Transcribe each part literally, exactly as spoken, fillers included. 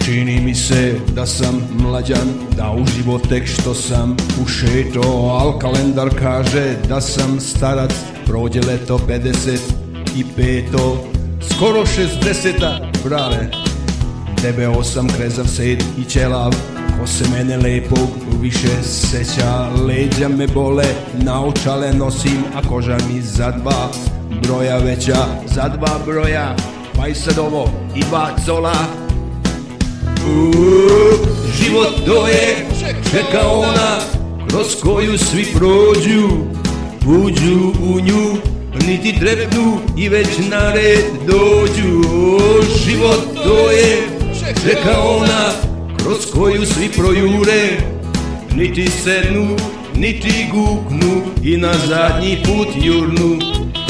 Čini mi se da sam mlađan, da u život tek što sam ušeto, al kalendar kaže da sam starac, prođe leto pedeset i peto, skoro šezdeseta, brale. Debeo sam, krezav, sed i ćelav, ko se mene lepog više seća. Leđa me bole, naočale nosim, a koža mi za dva broja veća. Za dva broja, pa i sad ovo i dva cola. Uuu, život to je, čeka ona, kroz koju svi prođu, uđu u nju, niti trepnu i već na red dođu. Život to je, čeka ona, kroz koju svi projure, niti sednu, niti guknu i na zadnji put jurnu.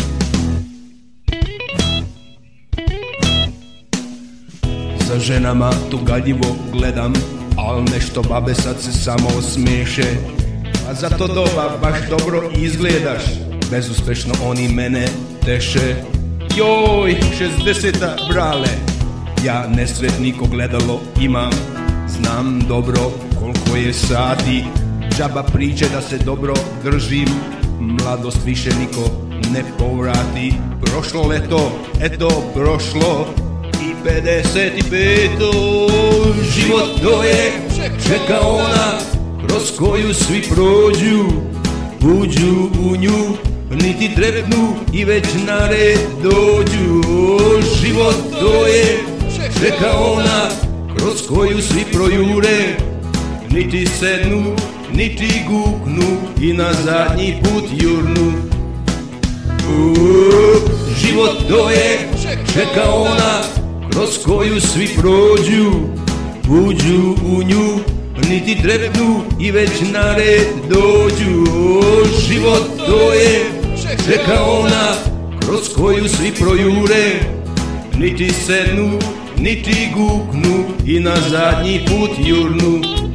Za ženama tu gadljivo gledam, al nešto babe sad se samo smeše. A za to doba baš dobro izgledaš, bezuspešno oni mene teše. Joj, šezdeseta, brale, ja nesretniko gledalo imam, znam dobro koliko je sati, džaba priče da se dobro držim, mladost više niko ne povrati. Prošlo leto, eto prošlo i pedeset i peto, život to je, čeka ona, kroz koju svi prođu, uđu u nju, niti trepnu i već na red dođu. Život to je, čeka ona, kroz koju svi projure, niti sednu, niti guknu i na zadnji put jurnu. Uuu, život to je, čeka ona, kroz koju svi prođu, uđu u nju, niti trepnu i već na red dođu. Život to je, čeka ona, kroz koju svi projure, niti sednu, niti guknu i na zadnji put jurnu.